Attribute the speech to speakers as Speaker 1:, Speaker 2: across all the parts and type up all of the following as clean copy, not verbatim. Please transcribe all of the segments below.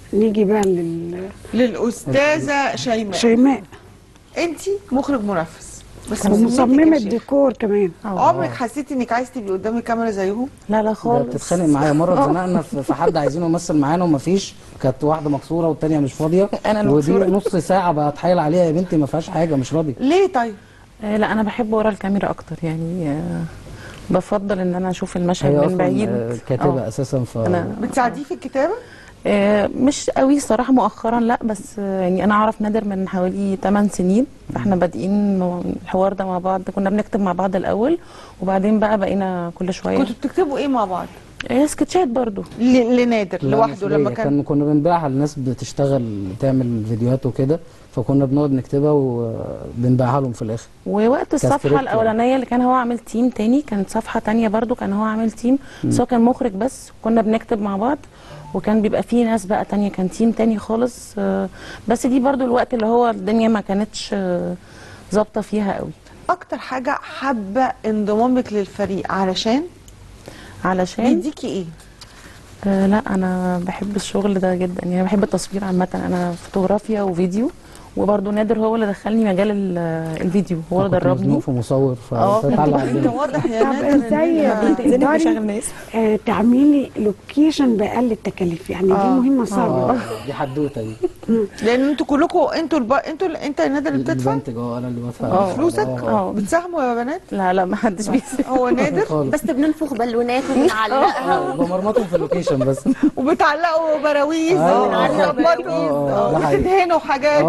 Speaker 1: نيجي بقى
Speaker 2: للاستاذه
Speaker 1: شيماء.
Speaker 2: انت مخرج منفذ بس
Speaker 1: ومصممه ديكور كمان.
Speaker 2: عمرك حسيتي انك عايزه تبقي قدام الكاميرا زيهم؟
Speaker 3: لا لا خالص.
Speaker 4: بتتخانق معايا مره، اتزنقنا في حد عايزينه يمثل معانا ومفيش، كانت واحده مكسوره والثانيه مش فاضيه،
Speaker 3: انا
Speaker 4: ودي
Speaker 3: المكسوره
Speaker 4: نص ساعه بتحايل عليها يا بنتي ما فيهاش حاجه مش راضيه.
Speaker 2: ليه طيب؟
Speaker 3: لا انا بحب ورا الكاميرا اكتر يعني، بفضل ان انا اشوف المشهد من بعيد.
Speaker 4: كاتبه اساسا
Speaker 2: بتساعديه في الكتابه؟
Speaker 3: مش قوي صراحه مؤخرا، لا بس يعني انا اعرف نادر من حوالي 8 سنين، فاحنا بادئين الحوار ده مع بعض. كنا بنكتب مع بعض الاول وبعدين بقى بقينا كل شويه.
Speaker 2: كنتوا بتكتبوا ايه مع بعض؟
Speaker 3: سكتشات برضو
Speaker 2: لنادر لوحده لما
Speaker 4: كنا بنبيعها للناس بتشتغل تعمل فيديوهات وكده، فكنا بنقعد نكتبها وبنبيعها لهم في الاخر.
Speaker 3: ووقت الصفحه الاولانيه اللي كان هو عامل تيم تاني، كانت صفحه تانيه برضو كان هو عامل تيم، بس هو كان مخرج بس، كنا بنكتب مع بعض وكان بيبقى فيه ناس بقى تانية، كان تيم تاني خالص. بس دي برضو الوقت اللي هو الدنيا ما كانتش ظابطه فيها قوي.
Speaker 2: اكتر حاجه حابه انضمامك للفريق علشان بيديكي ايه؟
Speaker 3: لا انا بحب الشغل ده جدا يعني، بحب التصوير عامه، انا فوتوغرافيا وفيديو، وبرضه نادر هو اللي دخلني مجال الفيديو، هو اللي دربني.
Speaker 4: في مصور
Speaker 2: انت واضح يا نادر
Speaker 1: ازاي تقدري تعملي لوكيشن باقل التكاليف يعني؟ دي مهمه صعبه.
Speaker 4: دي حدوته دي.
Speaker 2: لان انتوا كلكم انت يا نادر اللي بتدفع؟
Speaker 4: انا اللي بدفع
Speaker 2: فلوسك. بتساهموا يا بنات؟
Speaker 3: لا ما حدش بيساهم.
Speaker 2: هو نادر
Speaker 5: بس بننفخ بالونات وبنعلقها
Speaker 4: بمرمطهم في اللوكيشن بس.
Speaker 2: وبتعلقوا براويز وبتدهنوا حاجات.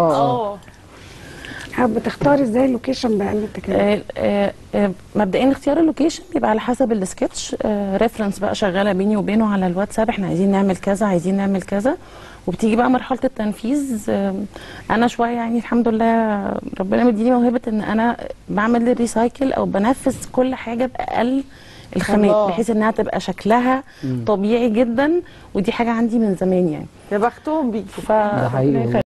Speaker 1: بتختاري ازاي اللوكيشن باقل التكاليف؟
Speaker 3: مبدئيا اختيار اللوكيشن بيبقى على حسب السكتش، ريفرنس بقى شغاله بيني وبينه على الواتساب، احنا عايزين نعمل كذا عايزين نعمل كذا، وبتيجي بقى مرحله التنفيذ. انا شويه يعني الحمد لله ربنا مديني موهبه ان انا بعمل ريسايكل او بنفذ كل حاجه باقل الخامات، بحيث انها تبقى شكلها طبيعي جدا، ودي حاجه عندي من زمان يعني.
Speaker 2: يا بختهم بيكوا.
Speaker 4: ده حقيقي.